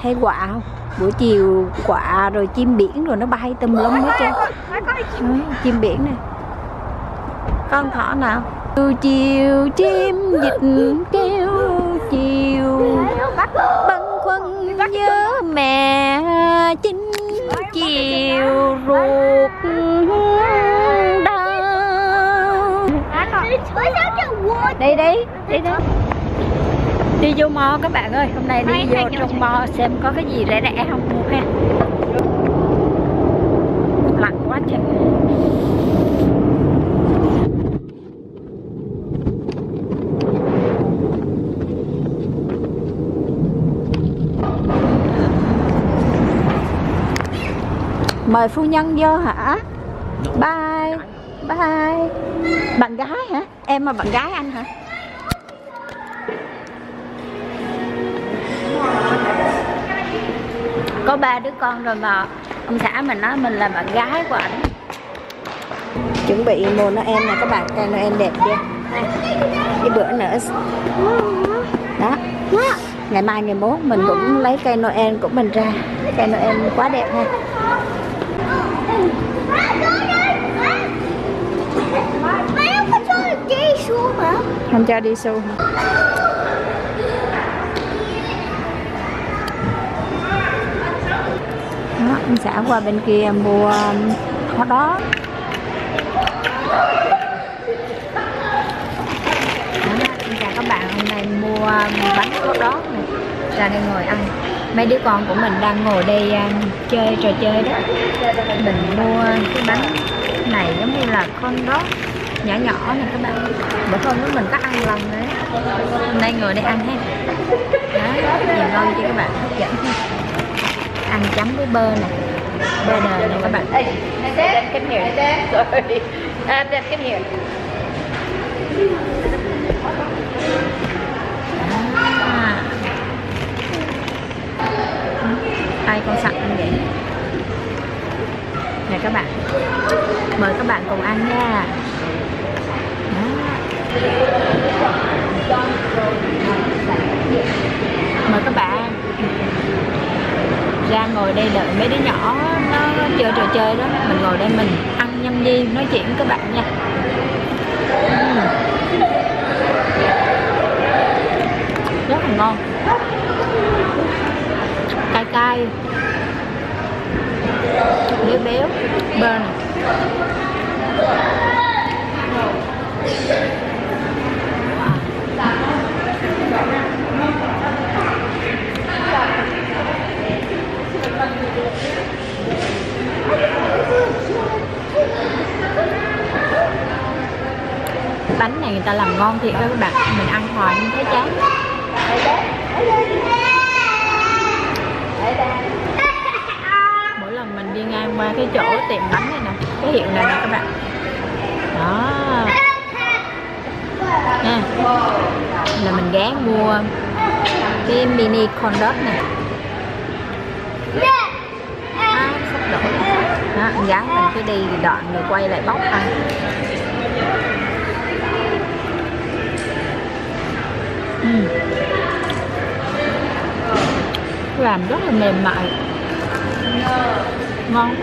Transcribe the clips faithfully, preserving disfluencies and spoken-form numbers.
Thấy quạ không? Buổi chiều quạ rồi chim biển rồi nó bay tùm lum hết trơn. Ừ, chim biển này. Con thỏ nào? Chiều chiều chim dịch kêu chiều, băn khoăn nhớ mẹ chính chiều ruột đau. Đây đây, đây đây. Đi vô mall các bạn ơi, hôm nay đi vô trong mall xem có cái gì rẻ rẻ không mua ha. Lạnh quá trời. Mời phu nhân vô hả? Bye. Bye. Bạn gái hả? Em mà bạn gái anh hả? Có ba đứa con rồi mà ông xã mình nói mình là bạn gái của ảnh. Chuẩn bị mùa Noel nè các bạn, cây Noel đẹp chưa? Cái bữa nữa đó, ngày mai ngày mốt mình cũng lấy cây Noel của mình ra. Cây Noel quá đẹp ha. Không cho đi xu hả? Đó, ông xã qua bên kia mua hot đó. Xin chào các bạn, hôm nay mua bánh hot đó này ra đây ngồi ăn. Mấy đứa con của mình đang ngồi đây um, chơi trò chơi đó. Mình mua cái bánh này giống như là con đó nhỏ nhỏ này các bạn. Bữa hôm đó mình có ăn lần đấy. Hôm nay ngồi đây ăn ha. Đó, nhìn ngon cho các bạn, hấp dẫn ha. Ăn chấm với bơ này, bơ đời này các bạn. Come here. Sorry. Come here. À. Ai con sẵn như vậy nè các bạn, mời các bạn cùng ăn nha. Đó. Mời các bạn ra ngồi đây đợi mấy đứa nhỏ nó chơi trò chơi đó, mình ngồi đây mình ăn nhâm nhi nói chuyện với các bạn nha. Uhm. Rất là ngon, cay cay, béo béo, bơ này. Bánh này người ta làm ngon thiệt đó các bạn, mình ăn hoài không thấy chán. Mỗi lần mình đi ngang qua cái chỗ tiệm bánh này nè, cái hiệu này nè các bạn, đó nha, là mình ghé mua cái mini corn dog này. À, sắp đổ đó, con gái mình cứ đi đoạn rồi quay lại bóc ăn. uhm. Làm rất là mềm mại, ngon.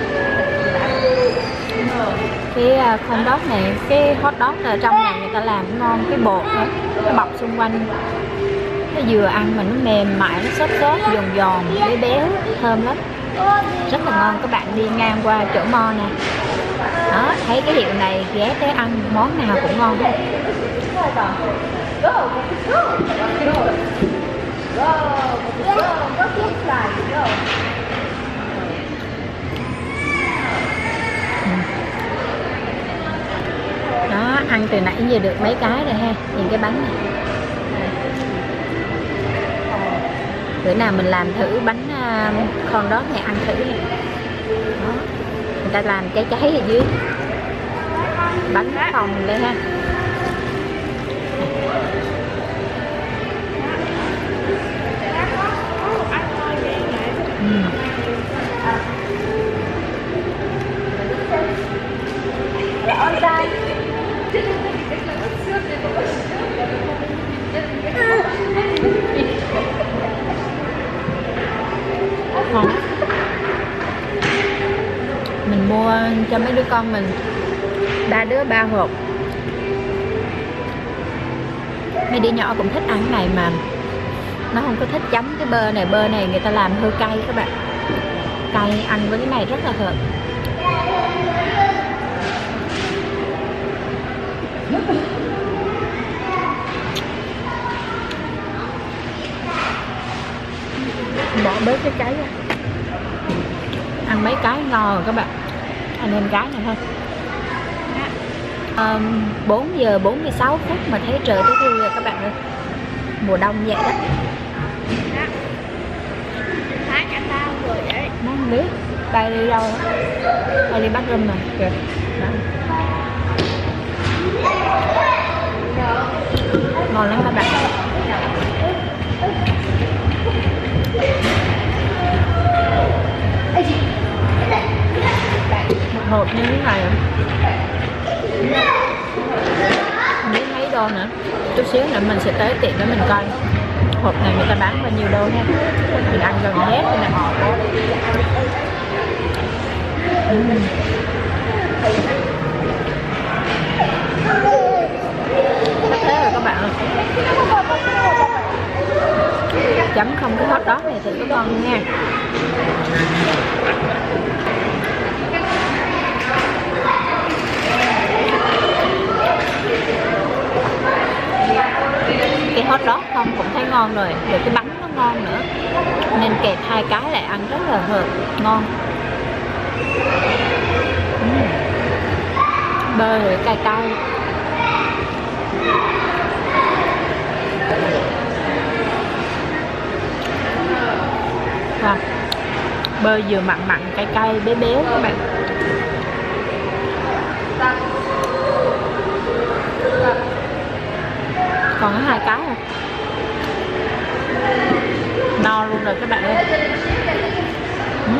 Cái corn dog này, cái hot dog ở trong này người ta làm ngon, cái bột đó, cái bọc xung quanh nó vừa ăn mà nó mềm mại, nó xốp xốp, giòn giòn, béo béo, thơm lắm, rất là ngon. Các bạn đi ngang qua chỗ mo nè, đó thấy cái hiệu này ghé tới ăn, món nào cũng ngon hết. Đó, ăn từ nãy giờ được mấy cái rồi ha, nhìn cái bánh này. Bữa nào mình làm thử bánh uh, corn dog này ăn thử nha. Đó, người ta làm cháy cháy ở dưới, bánh phồng lên ha. uhm. Ngon. Mình mua cho mấy đứa con mình ba đứa ba hộp. Mấy đứa nhỏ cũng thích ăn cái này mà nó không có thích chấm cái bơ này. Bơ này người ta làm hơi cay các bạn, cay, ăn với cái này rất là hợp. Bỏ bớt cái trái ra, ăn mấy cái ngon rồi các bạn. Ăn thêm cái này thôi. um, bốn giờ bốn mươi sáu phút mà thấy trời tới thui rồi các bạn ơi. Mùa đông vậy đó. Tháng anh ta rồi vậy. Nó không biết bay đi đâu. Bay đi bắt râm mà kìa. Ngon lắm các bạn. Một hộp như thế này không biết mấy đô nữa. Chút xíu nữa mình sẽ tới tiệm để mình coi hộp này người ta bán bao nhiêu đô ha. Mình ăn gần hết rồi nè. uhm. Sắp thế rồi các bạn ơi. Chấm không cái hot dog này thì có ngon nha. Cái hot dog không cũng thấy ngon rồi, rồi cái bánh nó ngon nữa nên kẹp hai cái lại ăn rất là hợp, ngon. uhm. Bơ rồi cay cay. À, bơ vừa mặn mặn cay cay béo béo các bạn. Còn có hai cái rồi, no luôn rồi các bạn ơi. ừ.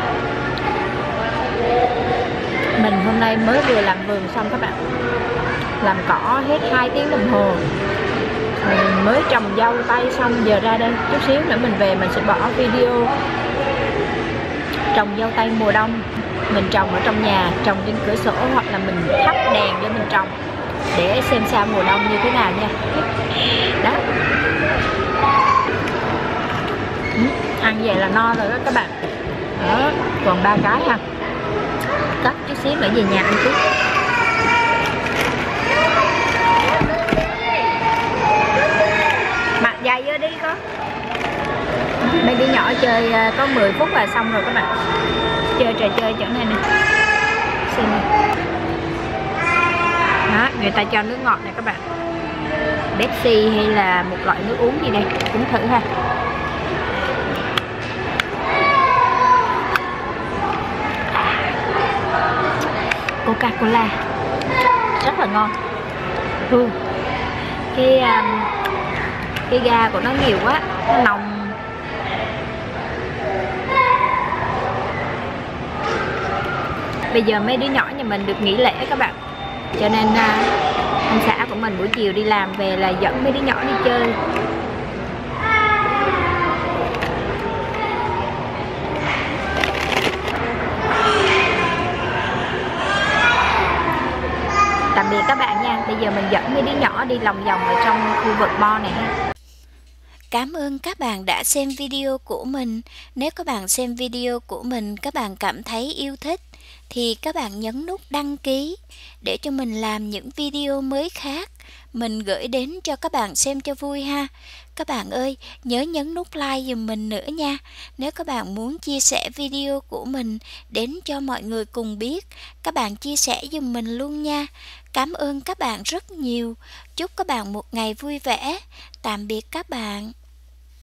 Mình hôm nay mới vừa làm vườn xong các bạn, làm cỏ hết hai tiếng đồng hồ. Mình mới trồng dâu tay xong, giờ ra đây chút xíu nữa mình về mình sẽ bỏ video trồng dâu tay mùa đông. Mình trồng ở trong nhà, trồng trên cửa sổ, hoặc là mình thắp đèn để mình trồng để xem sao mùa đông như thế nào nha. Đó. ừ, ăn vậy là no rồi đó các bạn. Đó, còn ba cái ha. Cắt chút xíu nữa về nhà ăn chút. Mặc dài vô đi con. Mấy đứa nhỏ chơi có mười phút là xong rồi các bạn. Chơi trò chơi chỗ này nè. Xem nè. Đó, người ta cho nước ngọt này các bạn. Pepsi hay là một loại nước uống gì đây, cũng thử ha. Coca-Cola rất là ngon. Hương cái um, cái ga của nó nhiều quá, nó nồng. Bây giờ mấy đứa nhỏ nhà mình được nghỉ lễ các bạn, cho nên uh, ông xã của mình buổi chiều đi làm về là dẫn mấy đứa nhỏ đi chơi. Tạm biệt các bạn nha. Bây giờ mình dẫn mấy đứa nhỏ đi lòng vòng ở trong khu vực bo này ha. Cảm ơn các bạn đã xem video của mình. Nếu các bạn xem video của mình các bạn cảm thấy yêu thích thì các bạn nhấn nút đăng ký để cho mình làm những video mới khác mình gửi đến cho các bạn xem cho vui ha. Các bạn ơi, nhớ nhấn nút like giùm mình nữa nha. Nếu các bạn muốn chia sẻ video của mình đến cho mọi người cùng biết, các bạn chia sẻ giùm mình luôn nha. Cảm ơn các bạn rất nhiều. Chúc các bạn một ngày vui vẻ. Tạm biệt các bạn.